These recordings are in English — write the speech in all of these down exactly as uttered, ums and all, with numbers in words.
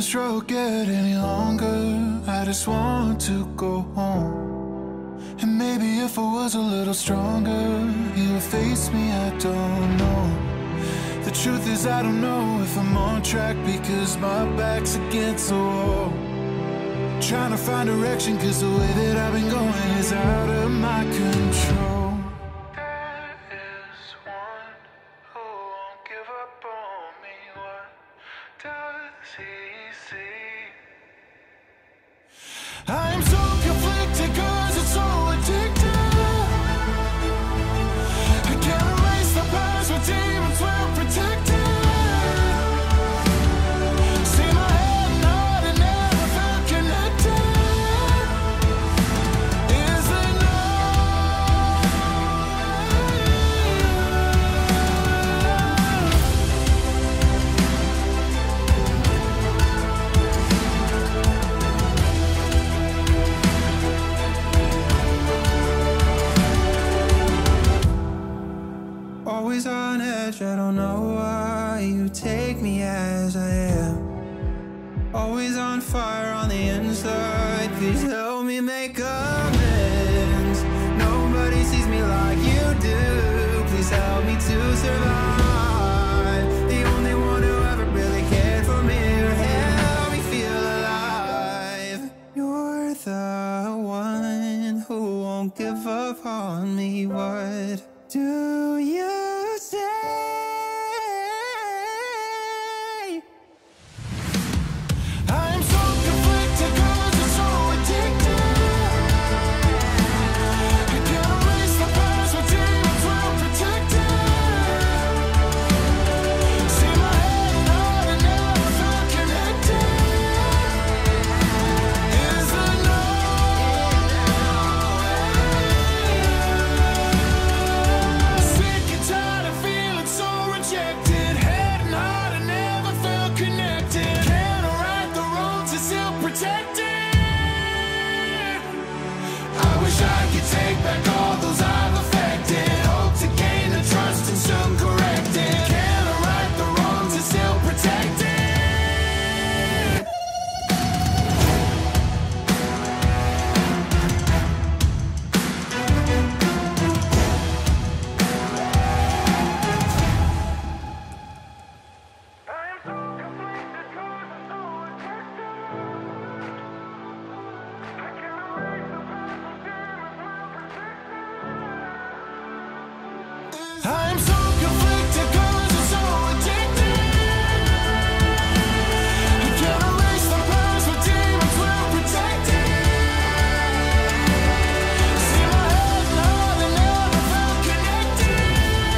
struggle get any longer? I just want to go home. And maybe if I was a little stronger, you would face me, I don't know. The truth is I don't know if I'm on track, because my back's against the wall. Trying to find direction, cause the way that I've been going is out of my control. There is one who won't give up on me. What does he see? I'm so conflicted cause it's so addictive. I can't erase the past where demons were protected. See my head nod and never felt connected. Is there no always on edge, I don't know why you take me as I am. Always on fire on the inside, please help me make amends. Nobody sees me like you do, please help me to survive. The only one who ever really cared for me or helped me feel alive. You're the one who won't give up on me. What do you say? I'm so conflicted cause it's so addictive. I can't erase the past where demons were protected. See my head nod and never felt connected. Is there no sick and tired of feeling so rejected? Head nod and never felt connected. Can't right the roads are still protected. I wish I could take back all those I've affected. Hope to gain the trust and soon correct it. Can't right the wrongs are still protected. I'm so conflicted cause it's so addictive. I can't erase the past where demons were protected. See my head nod and never felt connected.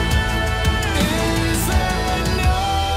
Is there no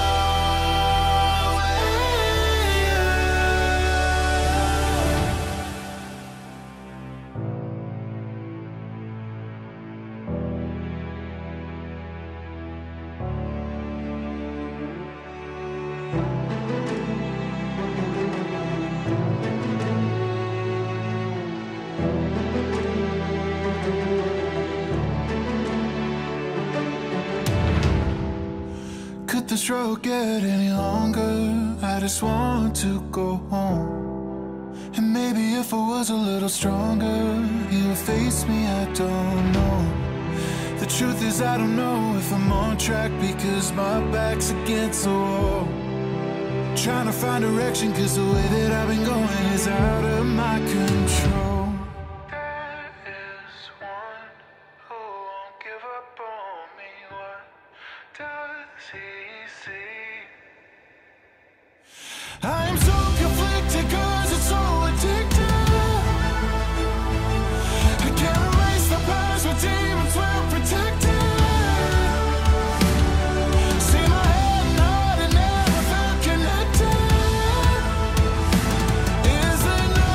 Could the struggle get any longer? I just want to go home. And maybe if I was a little stronger, you would face me, I don't know. The truth is I don't know if I'm on track, because my back's against the wall. Trying to find direction, cause the way that I've been going is out of my control. There is one who won't give up on me. What does he see? I'm so conflicted cause it's so addictive. I can't erase the past where demons were protected. See my head nod and never felt connected. Is there no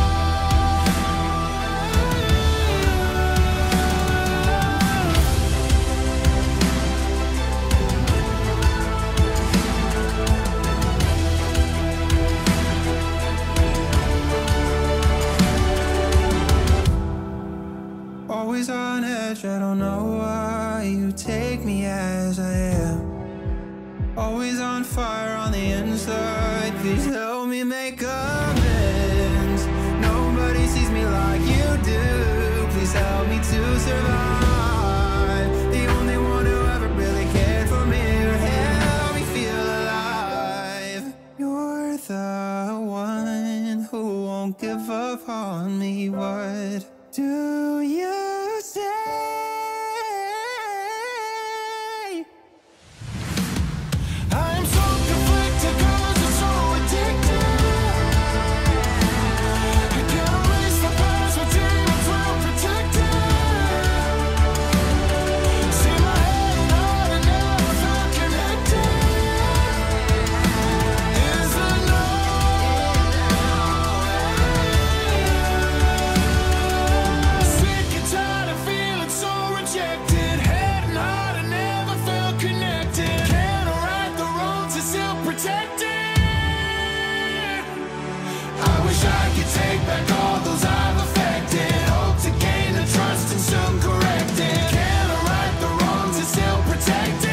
always on edge, I don't know why you take me as I am. Always on fire on the inside, please help me me make amends. Nobody sees me like you do. Please help me to survive. The only one who ever really cared for me or helped me feel alive. You're the one who won't give up on me. What do you say? I'm so conflicted 'cause it's so addictive. I can't erase the past with demons well protected. See my head and heart and never felt connected. Is there no way? Sick and tired of feeling so rejected. Head and heart and never felt connected. Can't right the wrongs is still protected. I wish I could take back all those I've affected. Hope to gain the trust and soon correct it. Can't right the wrongs is still protected.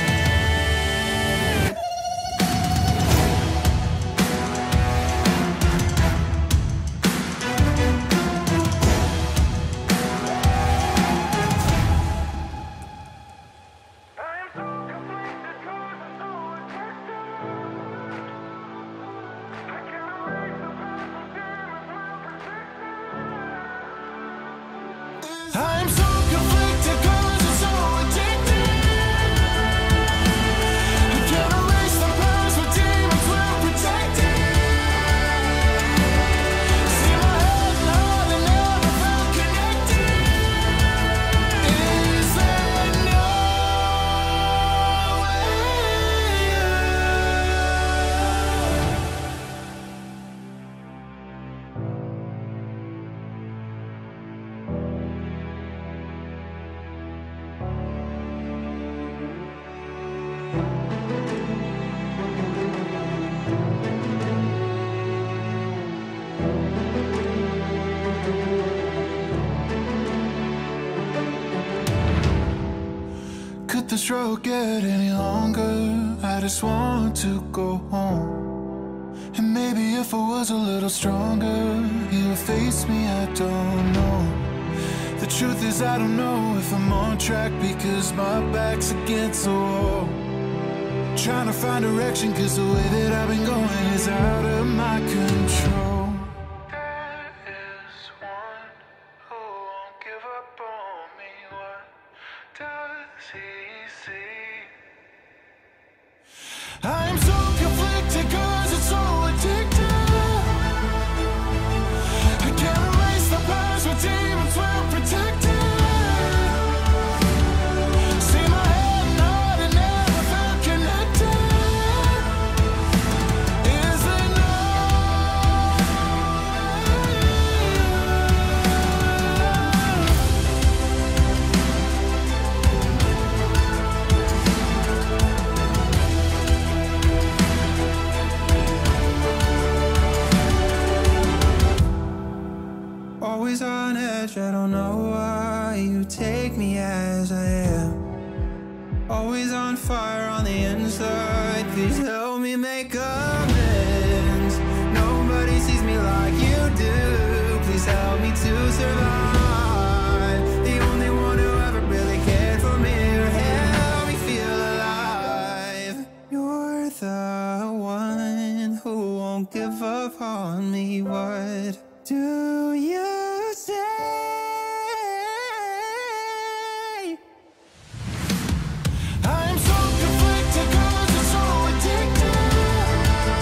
I'm so conflicted 'cause it's so addictive. I can't erase the past with demons well protected. See my head and heart and never felt connected. Is there no Could this road get any longer? I just want to go home. And maybe if I was a little stronger, you would face me, I don't know. The truth is I don't know if I'm on track because my back's against the wall. Trying to find direction 'cause the way that I've been going is out of my control. There is one who won't give up on me. What does he see? I'm so conflicted 'cause it's so addictive. I can't erase the past with demons well protected. See my head and heart and never felt connected. Is there no Always on edge, I don't know why you take me as I am. Always on fire on the inside. Please help me make amends. Nobody sees me like you do. Please help me to survive. The only one who ever really cared for me or helped me feel alive. You're the one who won't give up on me. What do you say? I'm so conflicted 'cause it's so addictive.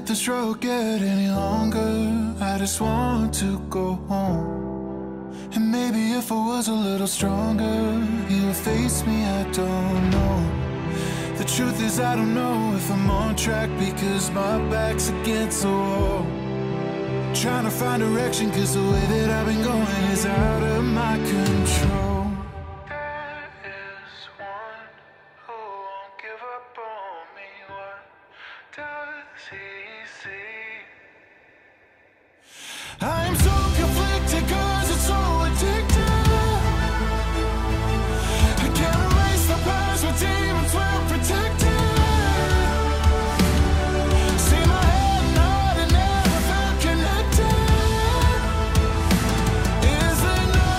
this road get any longer? I just want to go home. And maybe if I was a little stronger, you would face me, I don't know. The truth is I don't know if I'm on track, because my back's against the wall. Trying to find direction, cause the way that I've been going is out of my control. There is one who won't give up on me. What does he see? I'm so conflicted cause it's so addictive. I can't erase the past with demons well protected. See my head and heart and never felt connected. Is there no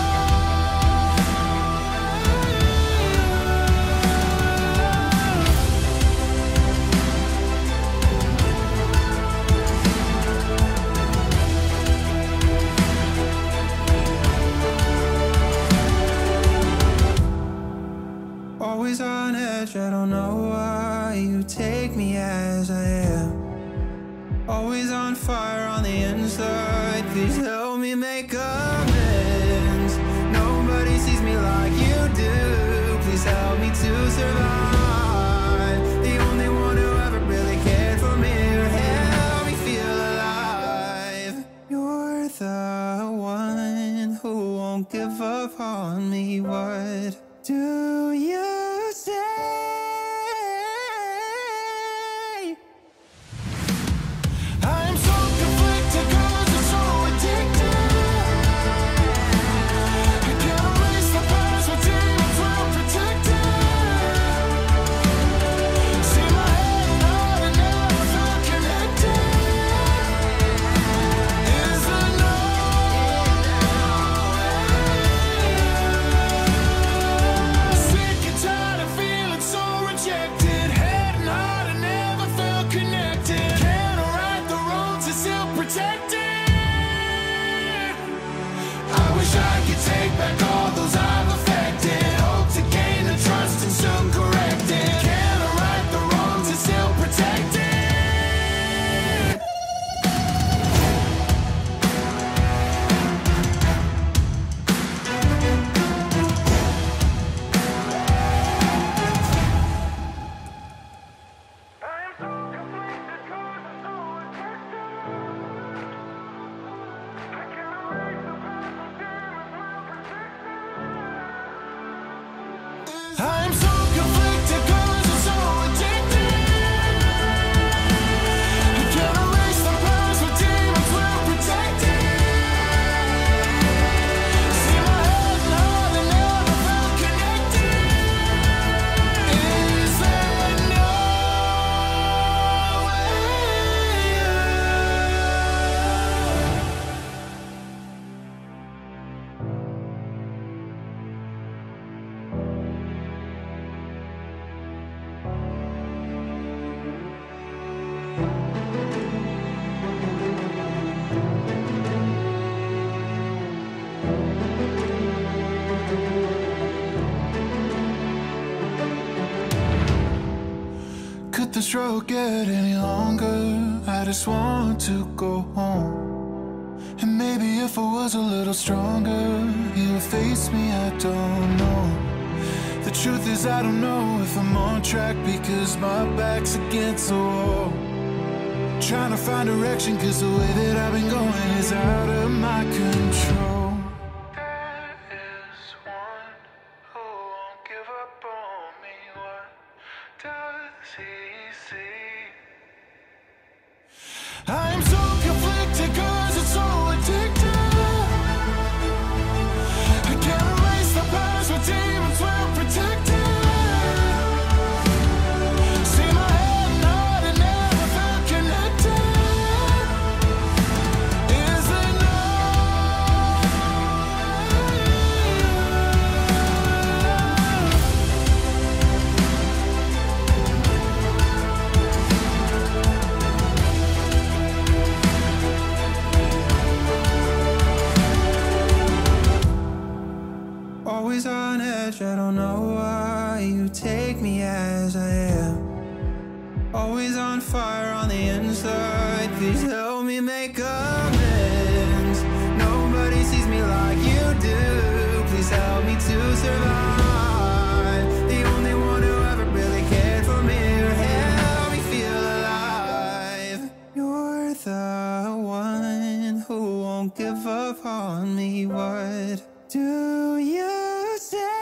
Always on edge, I don't know why you take me as I am. Always on fire on the inside, please help me make amends. Nobody sees me like you do, please help me to survive. The only one who ever really cared for me or helped me feel alive. You're the one who won't give up on me. What do you say? I'm so conflicted cause it's so addictive. I can't erase the past with demons well protected. See my head and heart and never felt connected. Is there no sick and tired of feeling so rejected? Head and heart and never felt connected. Can't I right the wrongs and still protected? I wish I could take back all those I've affected. Hope to gain the trust and soon correct it. Can't I right the wrongs and still protected? I'm so conflicted cause it's so addictive. I can't erase the past with demons well protected. See my head and heart and never felt connected. Is there no Could this road get any longer? I just want to go home. And maybe if I was a little stronger, you would face me, I don't know. The truth is I don't know if I'm on track, because my back's against the wall. Trying to find direction, cause the way that I've been going is out of my control. There is one who won't give up on me. What does he see? I'm so conflicted cause it's so addictive. I can't erase the past with demons well protected. See my head and heart and never felt connected. Is there no on fire on the inside. Please help me make amends. Nobody sees me like you do. Please help me to survive. The only one who ever really cared for me or help me feel alive. You're the one who won't give up on me. What do you say?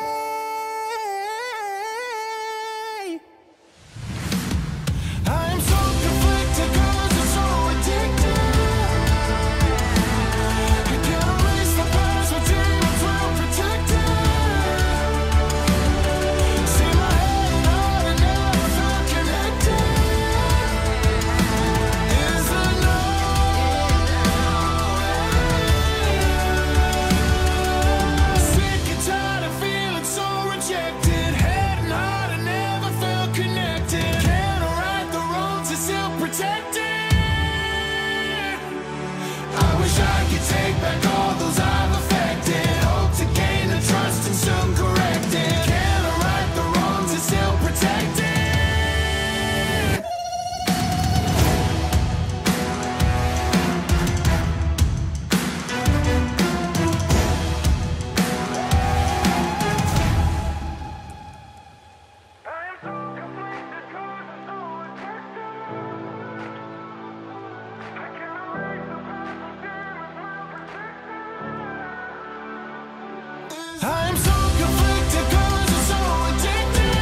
I'm so conflicted 'cause I'm so addicted.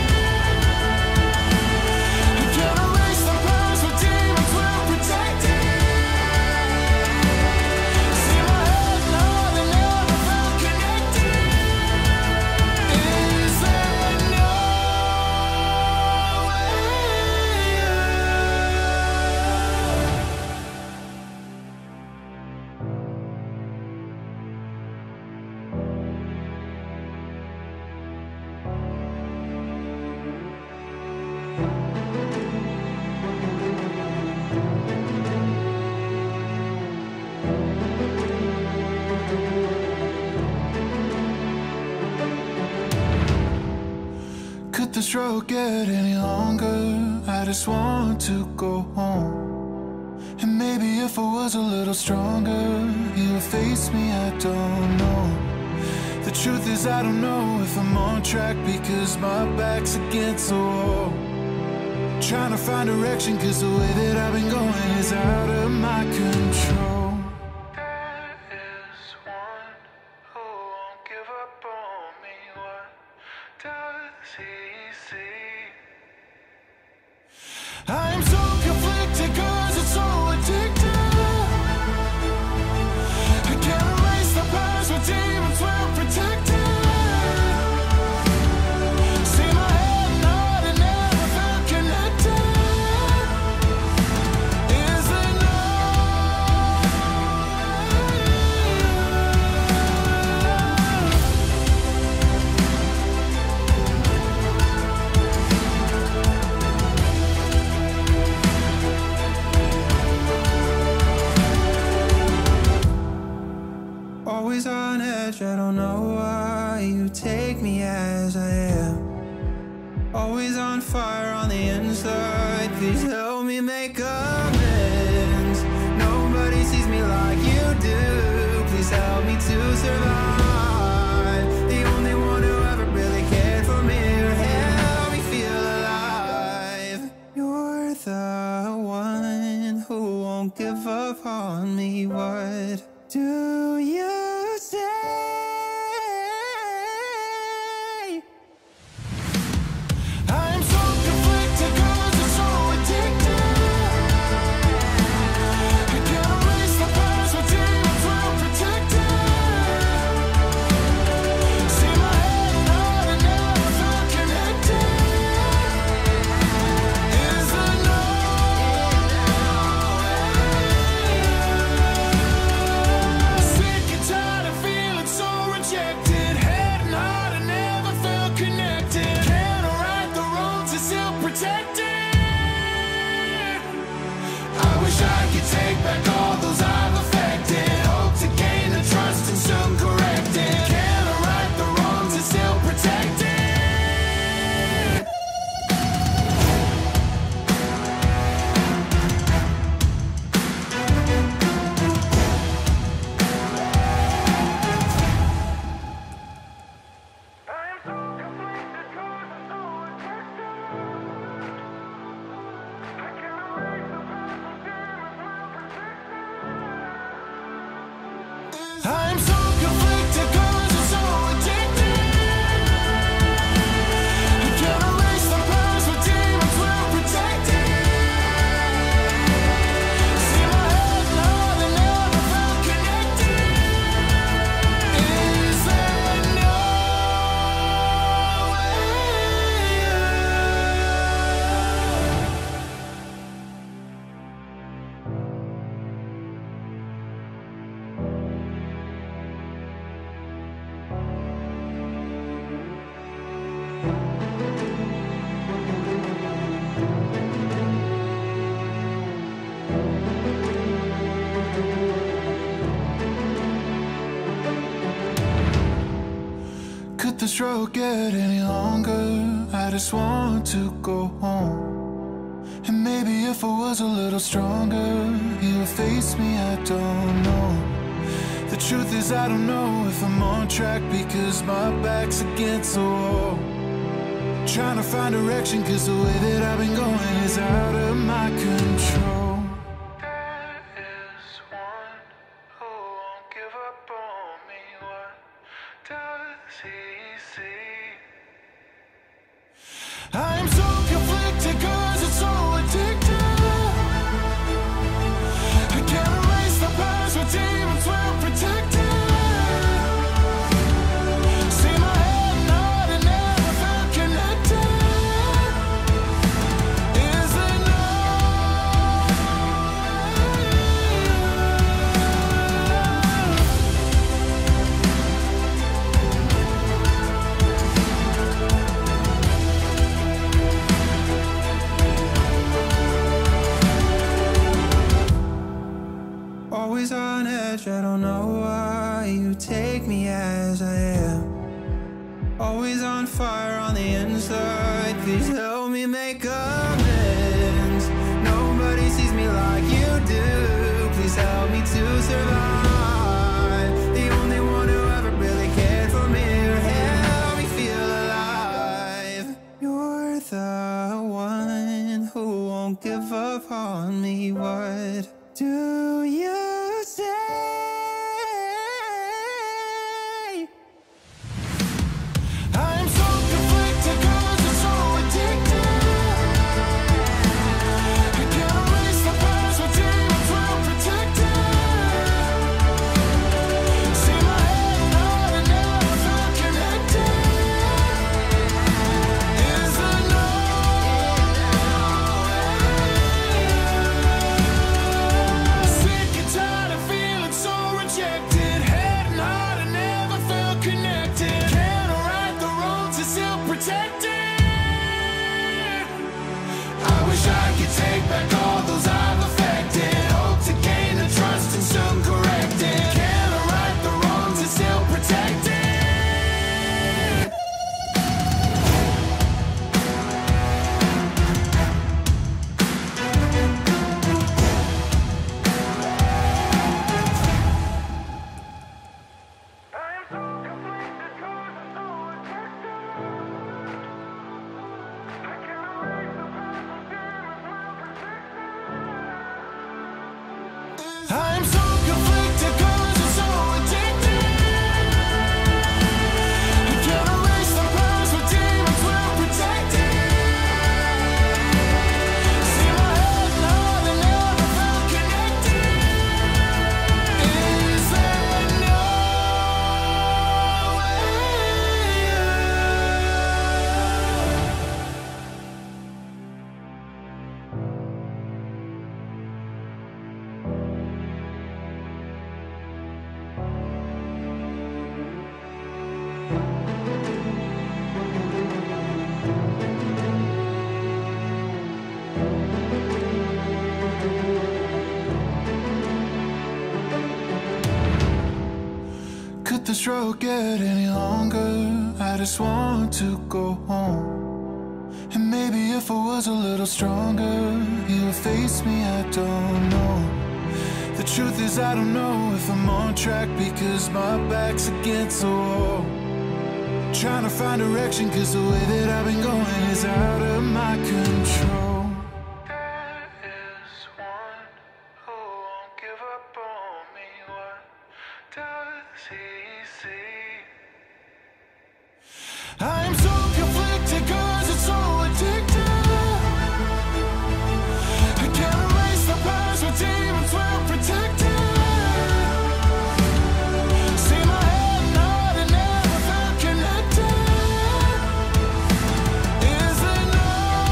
I can't erase the past, but demons will protect it. See my head and heart, they never felt connected. Is there no Could this road get any longer? I just want to go home. And maybe if I was a little stronger, you would face me, I don't know. The truth is I don't know if I'm on track, because my back's against the wall. Trying to find direction, cause the way that I've been going is out of my control. There is one who won't give up on me. What does he see? I'm so conflicted 'cause it's so addictive. I can't erase the past, but demons will protect it. See my head and heart, it never felt connected. Is there no Always on edge, I don't know why you take me as I am. Always on fire on the inside. Please help me make amends. Nobody sees me like you do. Please help me to survive. The only one who ever really cared for me or help me feel alive. You're the one who won't give up on me. What do you say? I'm so conflicted 'cause I'm so addicted. I can't erase the past, but demons will protect it. See my head and heart, it never felt connected. Is there no way? this road get any longer? I just want to go home. And maybe if I was a little stronger, you would face me, I don't know. The truth is I don't know if I'm on track, because my back's against the wall. Trying to find direction, cause the way that I've been going is out of my control. There is one who won't give up on me. What does he see? I'm so conflicted cause it's so addictive. I can't erase the past where demons were protected. See my head nod and never felt connected. Is there no Always on edge, I don't know why you take me as I am. Always on fire on the inside, please help me make amends. Nobody sees me like you do, please help me to survive. The only one who ever really cared for me or helped me feel alive. You're the one who won't give up on me. What do you say? I'm so conflicted cause it's so addictive. I can't erase the past where demons were protected. See my head nod and never felt connected. Is there no sick and tired of feeling so rejected? Head nod and never felt connected. Can't right the wrongs and still protected. I wish I could take back all those I've affected. Hope to gain the trust and soon correct it. Can't right the wrongs and still protected. I'm so conflicted cause it's so addictive. I can't erase the past where demons were protected. See my head nod and never felt connected. Is there no Could this road get any longer? I just want to go home. And maybe if I was a little stronger, you would face me, I don't know. The truth is I don't know if I'm on track, because my back's against the wall. Trying to find direction, cause the way that I've been going is out of my control. There is one who won't give up on me. What does he see? I'm so conflicted cause it's so addictive. I can't erase the past where demons were protected. See my head nod and never felt connected. Is there no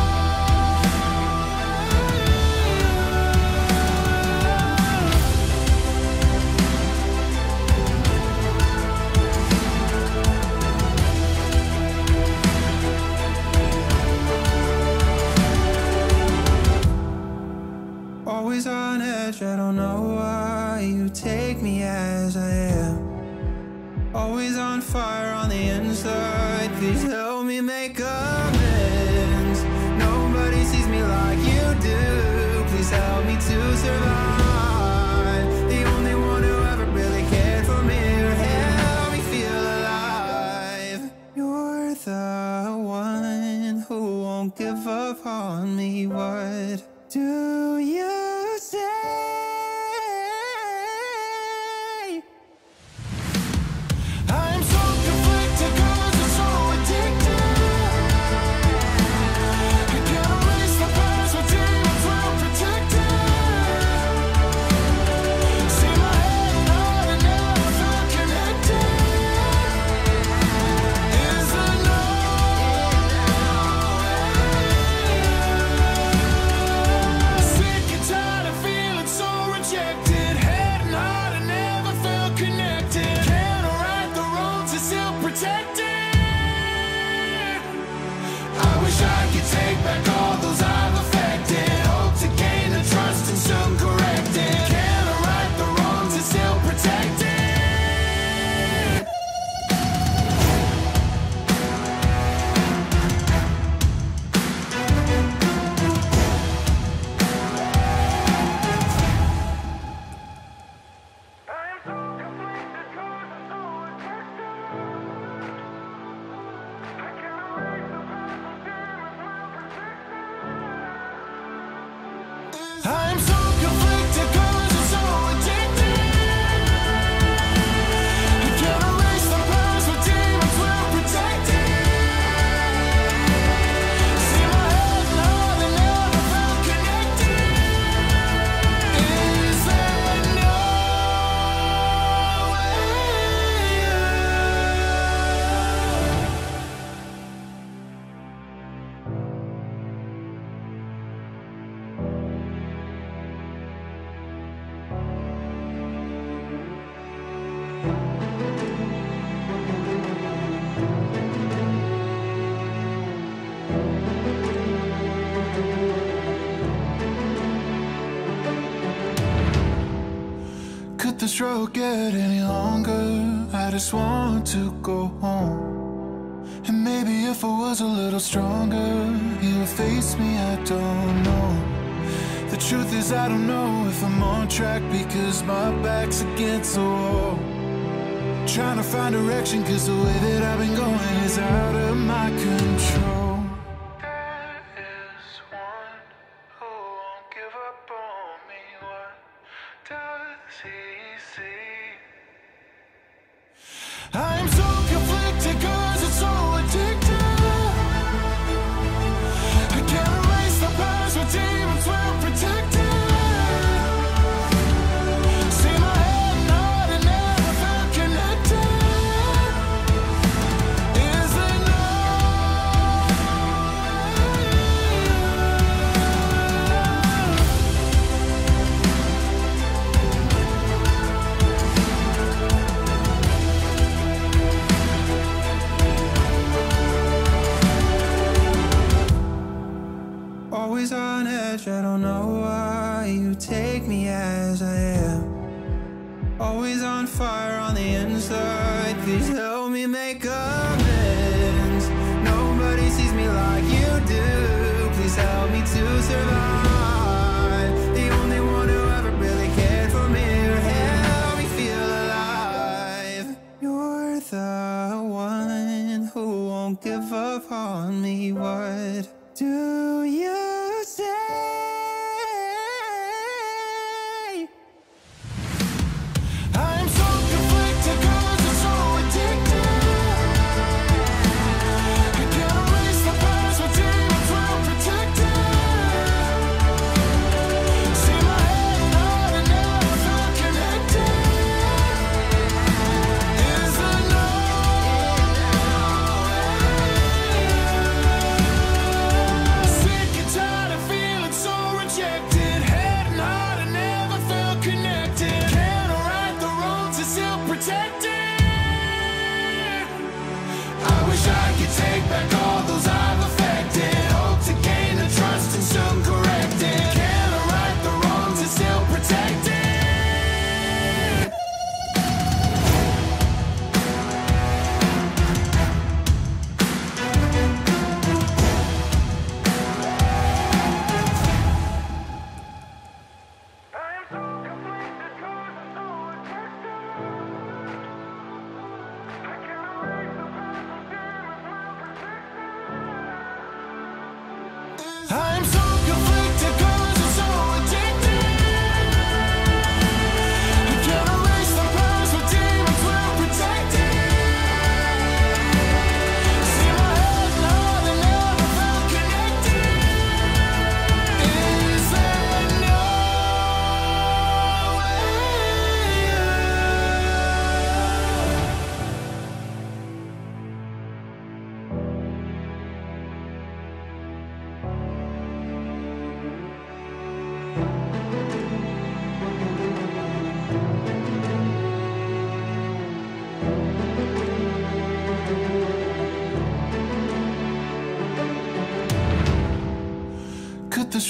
Always on edge, I don't know why you take me as I am. always on fire on the inside. Please help me make amends. Nobody sees me like you do. Please help me to survive. The only one who ever really cared for me or helped me feel alive. You're the one who won't give up on me. What do you say? I'm so conflicted 'cause I'm so addicted. I can't erase the past, but demons will protect it. See my head and heart, they never felt connected. Is there no way? Could this road get any longer? I just want to go home. And maybe if I was a little stronger, you would face me, I don't know. The truth is I don't know if I'm on track, because my back's against the wall. Trying to find direction, cause the way that I've been going is out of my control. There is one who won't give up on me. What does he see? I'm so conflicted 'cause it's so addictive. I can't erase the past, but demons will protect it. See my head and heart, it never felt connected. Is there no Always on edge, I don't know why you take me as I am. Always on fire on the inside. Please help me make amends. Nobody sees me like you do. Please help me to survive. The only one who ever really cared for me or helped me feel alive. You're the one who won't give up on me. What do you say? I'm so conflicted 'cause I'm so addicted.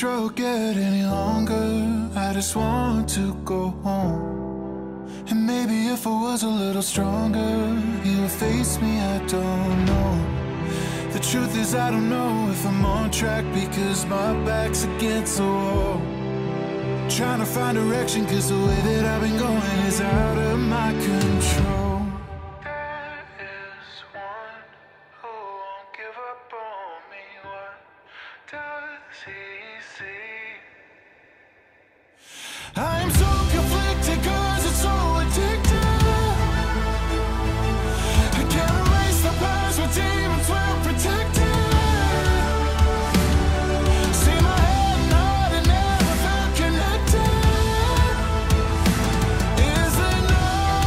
road get any longer? I just want to go home. And maybe if I was a little stronger, you would face me, I don't know. The truth is I don't know if I'm on track, because my back's against the wall. Trying to find direction, cause the way that I've been going is out of my control. There is one who won't give up on me. What does he see? I'm so conflicted cause it's so addictive. I can't erase the past with demons well protected. See my head and heart and never felt connected. Is there no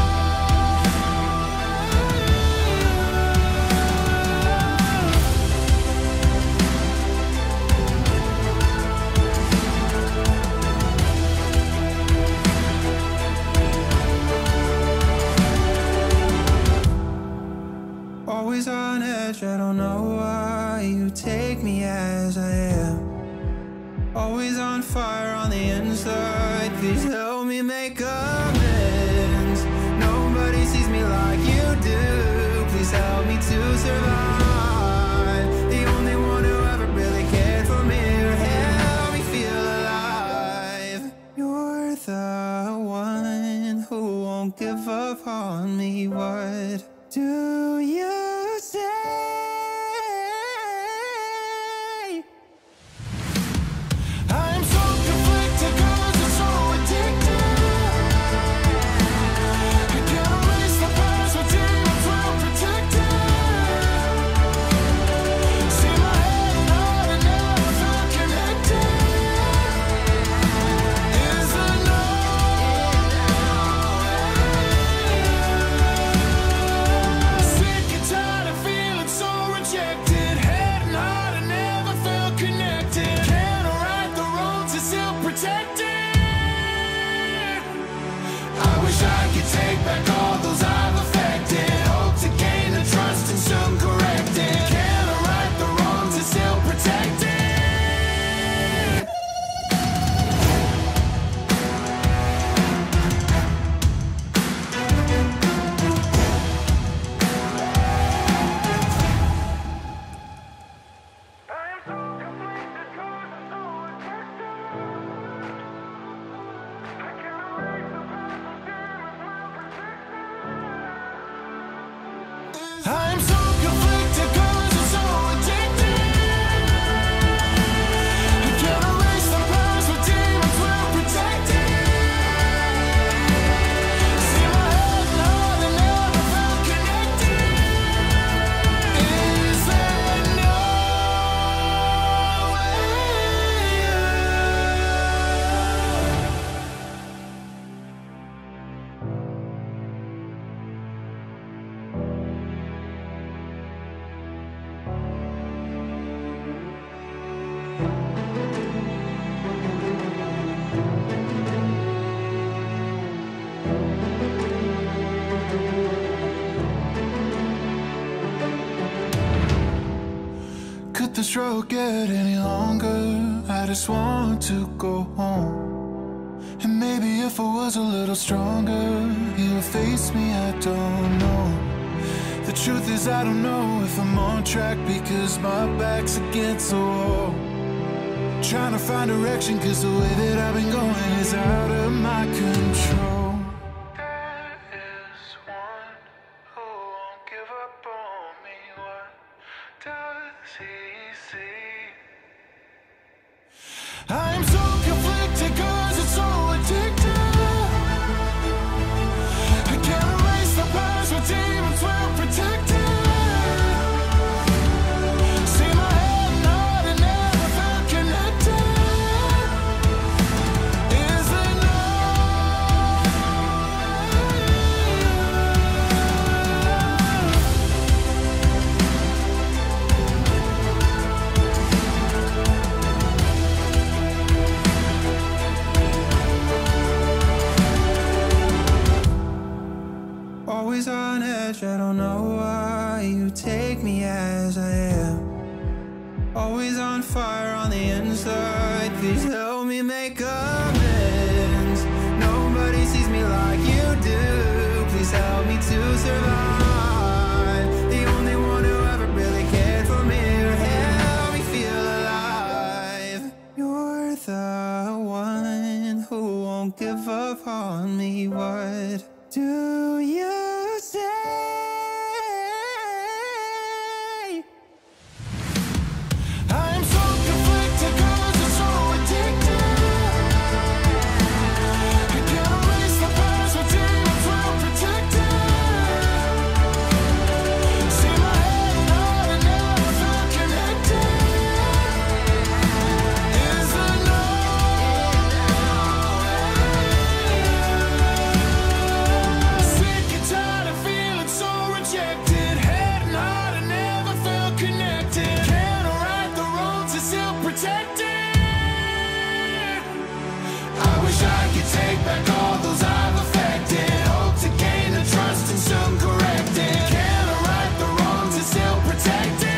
Always on edge, I don't know why you take me as I am. Always on fire on the inside, please help me make amends. Nobody sees me like you do, please help me to survive. The only one who ever really cared for me or helped me feel alive. You're the one who won't give up on me. What do you say? I'm so conflicted cause it's so addictive. I can't erase the past with demons well protected. See my head and heart and never felt connected. Is there no sick and tired of feeling so rejected? Head and heart and never felt connected. Can't I right the roads and still protected? I wish I could take back all those I've affected. Hope to gain the trust and soon correct it. Can't I right the wrongs and still protected? I'm so conflicted cause it's so addictive. I can't erase the past with demons well protected. See my head and heart and never felt connected. Is there no Could this road get any longer? I just want to go home. And maybe if I was a little stronger, you would face me, I don't know. The truth is I don't know if I'm on track, because my back's against the wall. Trying to find direction, cause the way that I've been going is out of my control. There is one who won't give up on me. What does he see? I'm so conflicted cause it's so addictive. I can't erase the past with demons well protected. See my head and heart and never felt connected. Is there no Always on edge, I don't know why you take me as I am. Always on fire on the inside, please won't give up on me. What do you say? I'm so conflicted 'cause it's so addictive. I can't erase the past, my demons will protect it. See my head and heart and never felt connected. Is there no way? Sick and tired of feeling so rejected. Head and heart and never felt connected. Can't right the roads are still protected. I wish I could take back all those I've affected. Hope to gain the trust and soon correct it. Can't right the wrongs are still protected.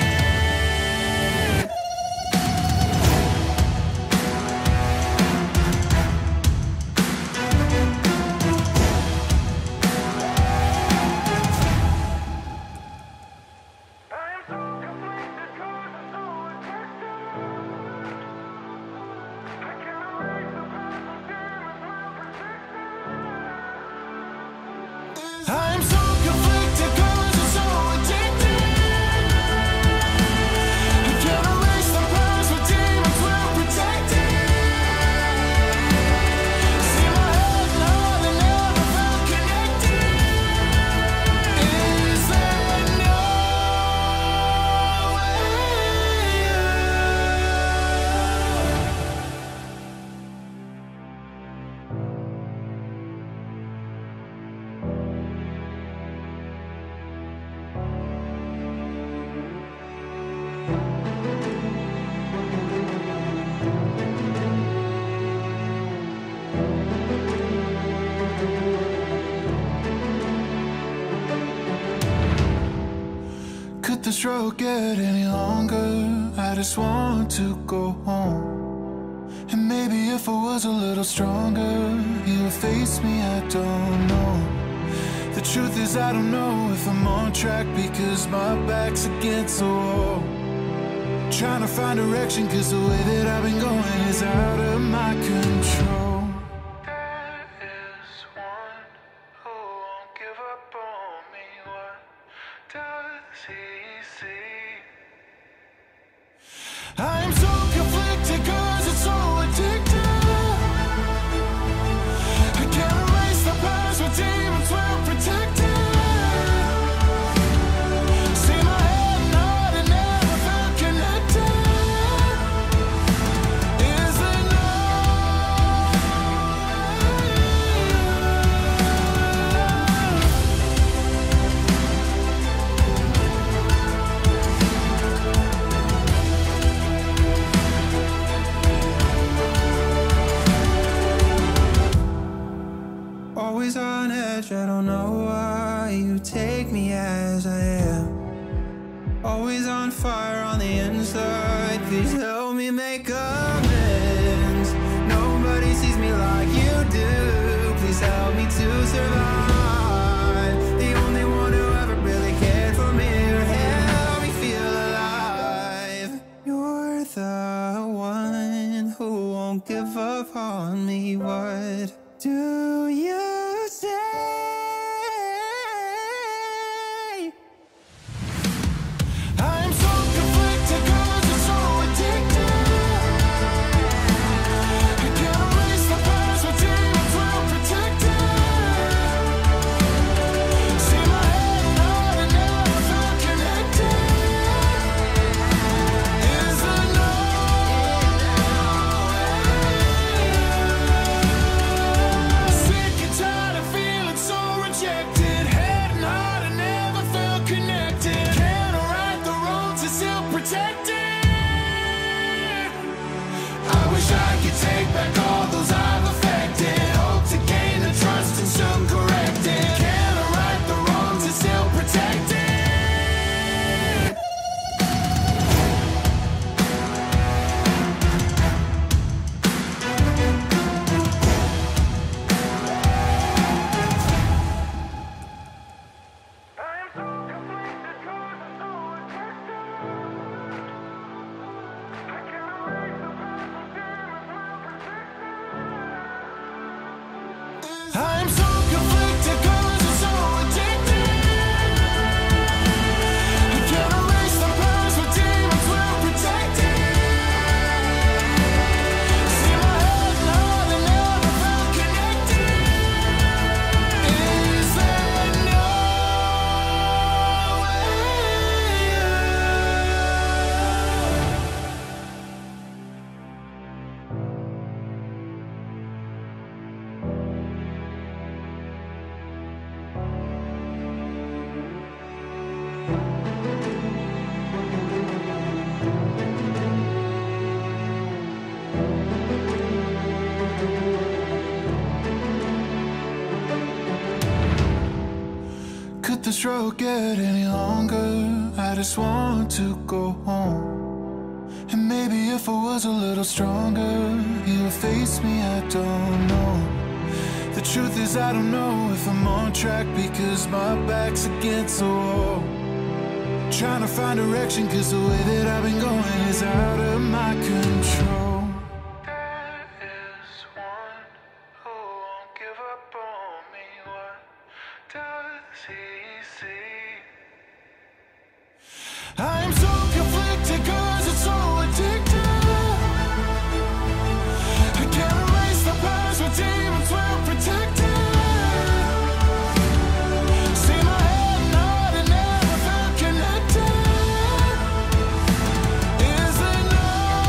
I'm so conflicted 'cause it's so addictive. I can't erase the past, my demons will protect it. See my head and heart and never felt connected. Is there no way? Could this road get any longer? I just want to go home. And maybe if I was a little stronger, you would face me, I don't know. The truth is I don't know if I'm on track because my back's against the wall. Trying to find direction 'cause the way that I've been going is out of my control. There is one who won't give up on me. What does he see? I'm so conflicted 'cause it's so addictive. I can't erase the past, my demons will protect it. See my head and heart and never felt connected. Is there no Always on edge, I don't know why you take me as I am. Always on fire on the inside, please help me make amends. Nobody sees me like you do, please help me to survive. The only one who ever really cared for me or help me feel alive. You're the one who won't give up on me. What do you say? I'm so conflicted 'cause it's so addictive. I can't erase the past, my demons will protect it. See my head and heart and never felt connected. Is there no way? I'm so conflicted 'cause it's so addicting. I can't erase the past, but demons will protect it. See my head and heart, they never felt connected. Is there no Could this road get any longer? I just want to go home. And maybe if I was a little stronger, you would face me, I don't know. The truth is I don't know if I'm on track because my back's against the wall. Trying to find direction cause the way that I've been going is out of my control. There is one who won't give up on me. What does he see? I'm so conflicted cause it's so addictive. I can't erase the past, but demons will protect it. See my head and heart, it never felt connected. Is there no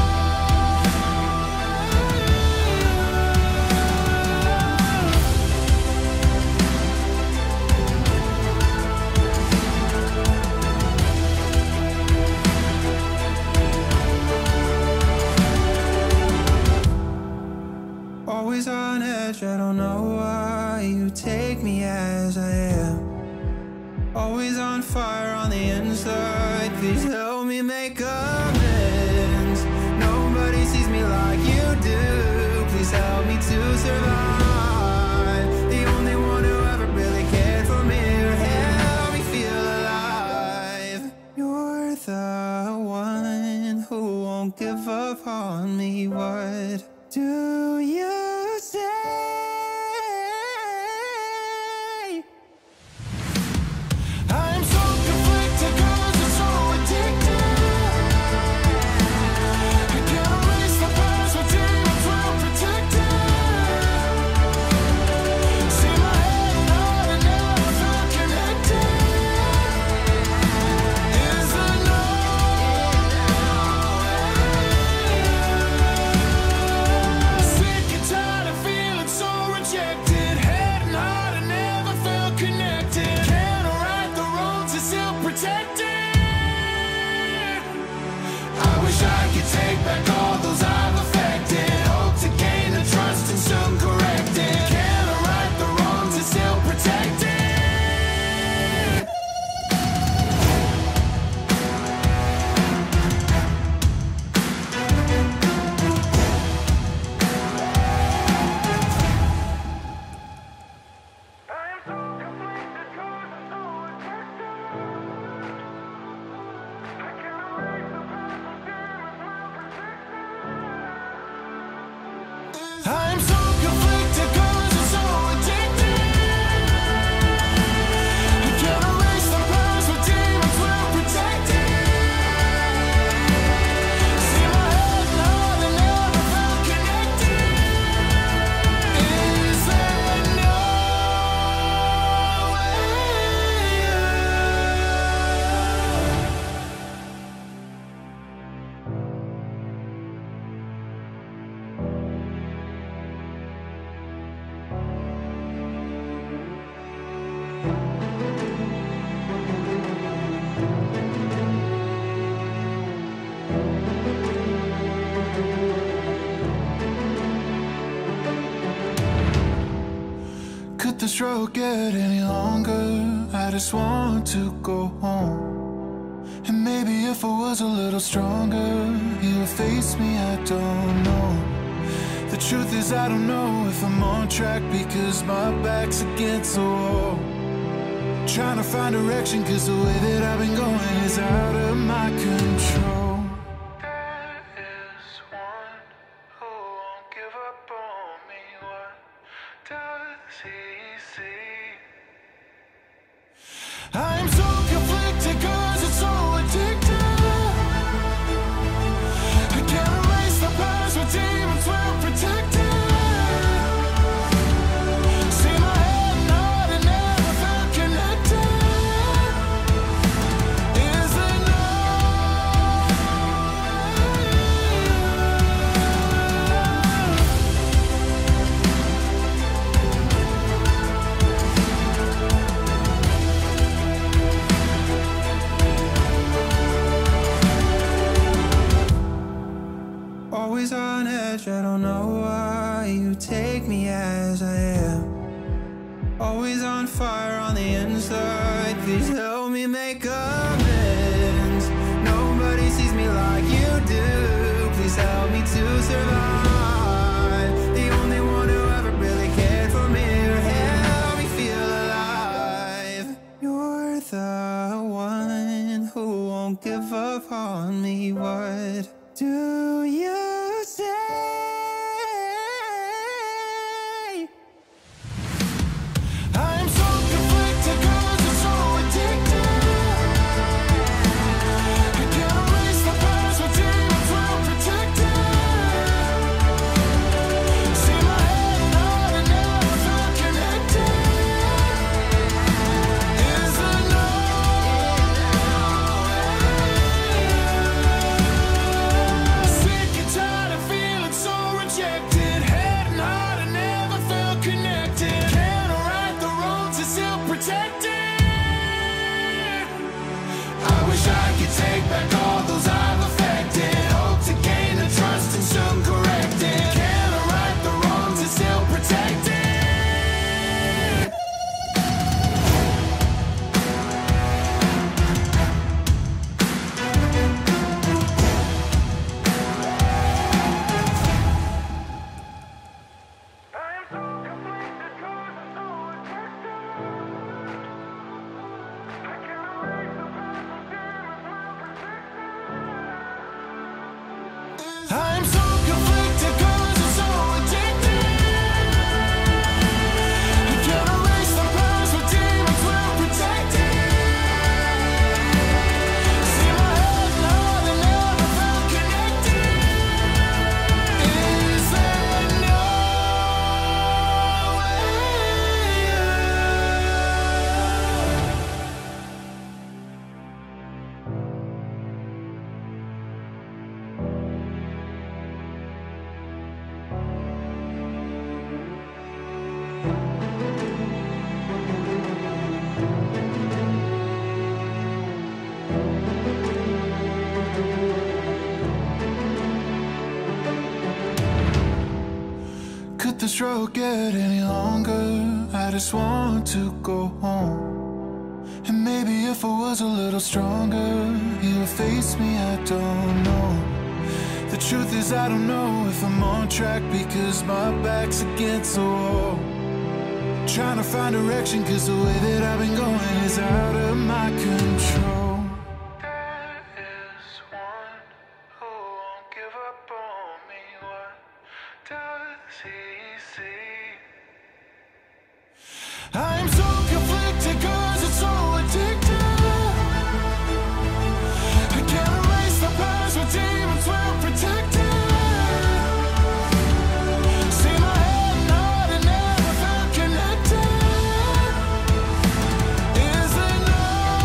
Always on edge, I don't know why you take me as I am. Always on fire on the inside, please help me make amends. Nobody sees me like you do, please help me to survive. The only one who ever really cared for me or helped me feel alive. You're the one who won't give up on me. What do you say? I'm so conflicted 'cause it's so addictive. I can't erase the past, but demons will protect it. See my head and heart, it never felt connected. Is there no sick and tired of feeling so rejected? Head and heart, it never felt connected. Can't I right the wrongs and still protect it? I wish I could take back all those I've affected. Hope to gain the trust and soon correct it. Can't I right the wrongs and still protect it? I'm so conflicted 'cause it's so addictive. I can't erase the past, but demons will protect it. See my head and heart, they never felt connected. Is there no Could this road get any longer? I just want to go home. And maybe if I was a little stronger, you would face me, I don't know. The truth is I don't know if I'm on track because my back's against the wall. Trying to find direction cause the way that I've been going is out of my control. There is one who won't give up on me. What does I'm so conflicted cause it's so addictive. I can't erase the past where demons were protected. See my head and heart and never felt connected. Is there no always on edge, I don't know why you take me as I am. Always on fire on the inside, please help me make amends. Nobody sees me like you do, please help me to survive. The only one who ever really cared for me or helped me feel alive. You're the one who won't give up on me. What do you say? I'm so conflicted cause it's so addictive. I can't erase the past where demons were protected. See my head and heart and never felt connected. Is there no sick and tired of feeling so rejected. Head and heart and never felt connected. Can't right the wrongs and still protected. I wish I could take back all those I've affected. Hope to gain the trust and soon correct it. Can't right the wrongs and still protected. I'm so conflicted cause it's so addictive. I can't erase the past where demons were protected. See my head and heart and never felt connected. Is there no Could this road get any longer? I just want to go home. And maybe if I was a little stronger, you would face me, I don't know. The truth is I don't know if I'm on track because my back's against the wall. Trying to find direction cause the way that I've been going is out of my control. There is one who won't give up on me. What does he see? I'm so conflicted cause it's so addictive. I can't erase the past where demons were protected. See my head and heart and never felt connected. Is there no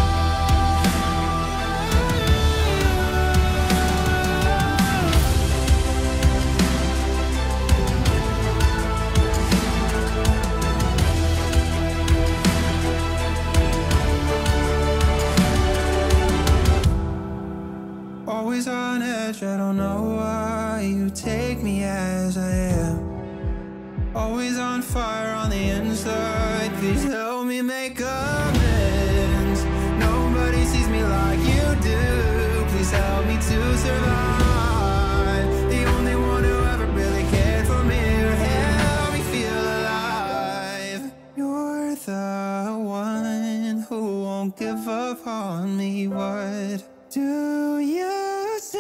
Always on edge, I don't know why you take me as I am. Always on fire on the inside, please help me make amends. Nobody sees me like you do, please help me to survive. The only one who ever really cared for me or helped me feel alive. You're the one who won't give up on me. What do you say?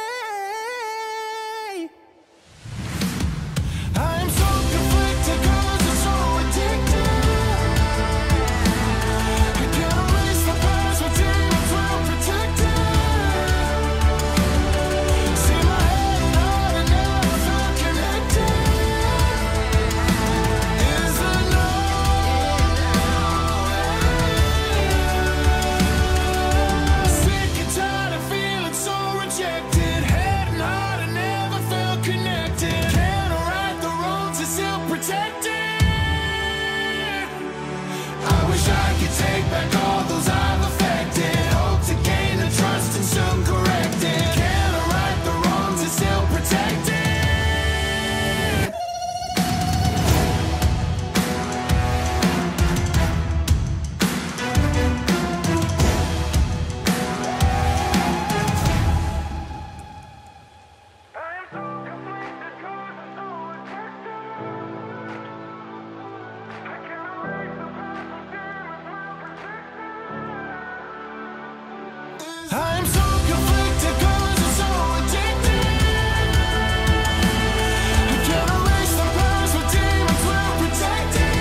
I'm so conflicted cause take back all those I've affected. Hope to gain the trust and soon correct it. Can I right the wrongs and still protect it? I'm so conflicted cause I'm so addicted. I can't erase the past, but demons will protect it.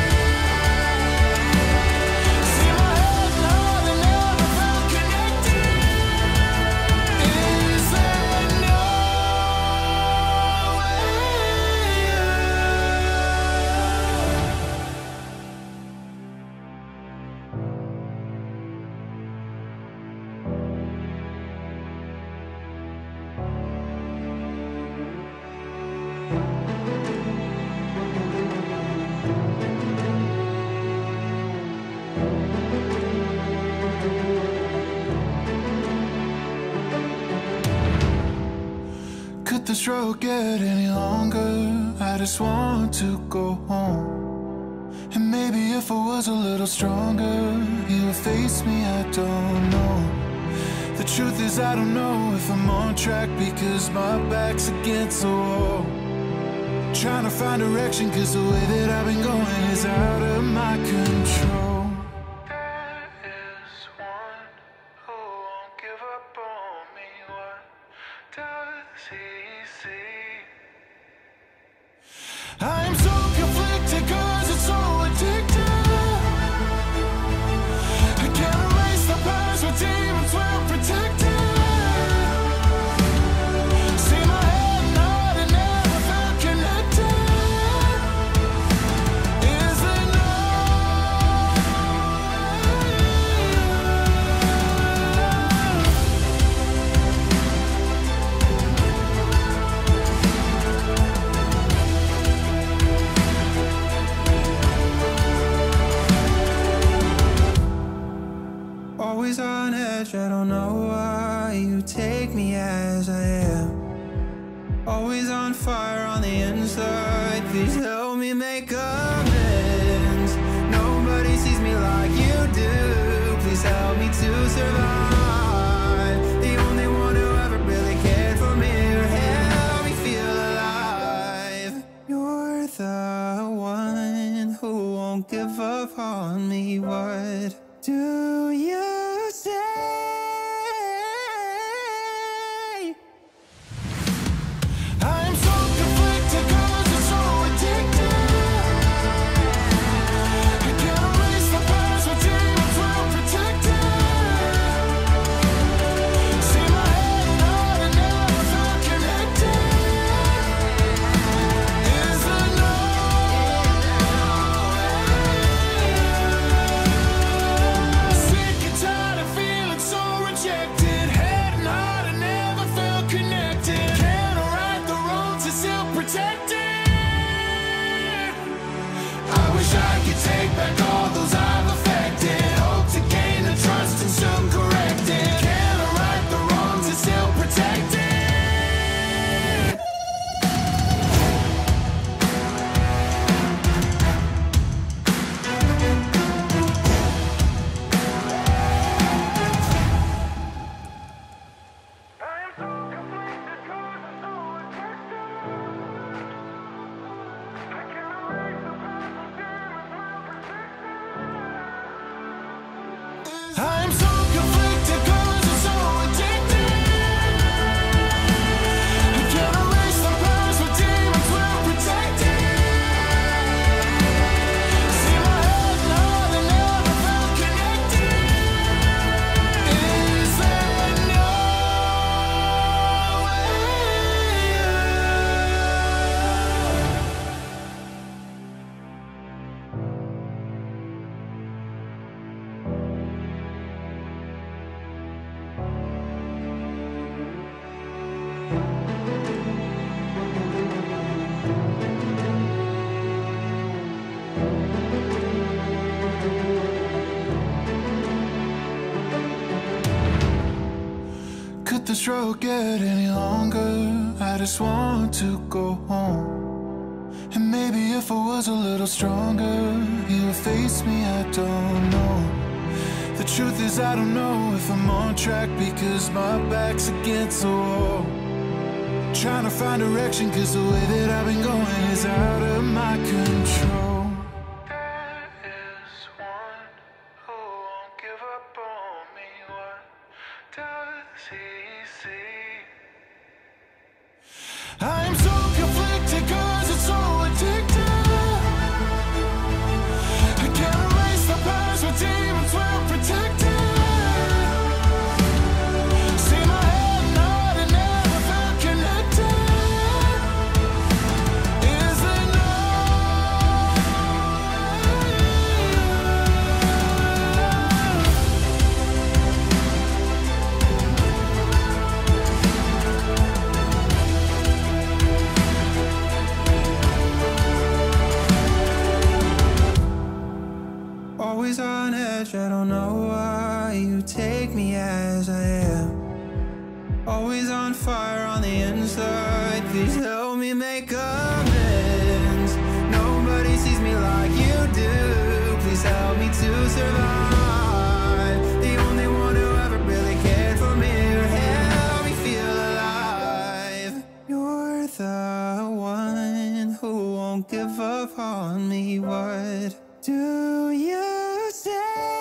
See my head and heart and never felt connected. Is there no Could this road get any longer? I just want to go home. And maybe if I was a little stronger, you would face me, I don't know. The truth is I don't know if I'm on track, because my back's against the wall. Trying to find direction, cause the way that I've been going is out of my control. There is one who won't give up on me. What does he see? I'm so conflicted cause it's so addictive. I can't erase the past, but demons will protect it. See my head and heart and never felt connected. Is there no Always on edge, I don't know why you take me as I am. Always on fire on the inside, please help me make amends. Nobody sees me like you do, please help me to survive. The only one who ever really cared for me or helped me feel alive. You're the one who won't give up on me. What do you say? I'm so conflicted cause it's so addictive. I can't erase the past, but demons will protect it. See my head and heart and never felt connected. Is there no way? this road get any longer? I just want to go home. And maybe if I was a little stronger, you would face me, I don't know. The truth is I don't know if I'm on track, because my back's against the wall. Trying to find direction, cause the way that I've been going is out of my control. There is one who won't give up on me. What does he see? I am so conflicted cause it's so addictive. I can't erase the past where demons were protected. See my head and heart and never felt connected. Is there no Always on edge, I don't know why you take me as I am. Always on fire on the inside, please help me make amends. Nobody sees me like you do, please help me to survive. The only one who ever really cared for me or helped me feel alive. You're the one who won't give up on me. What do you say?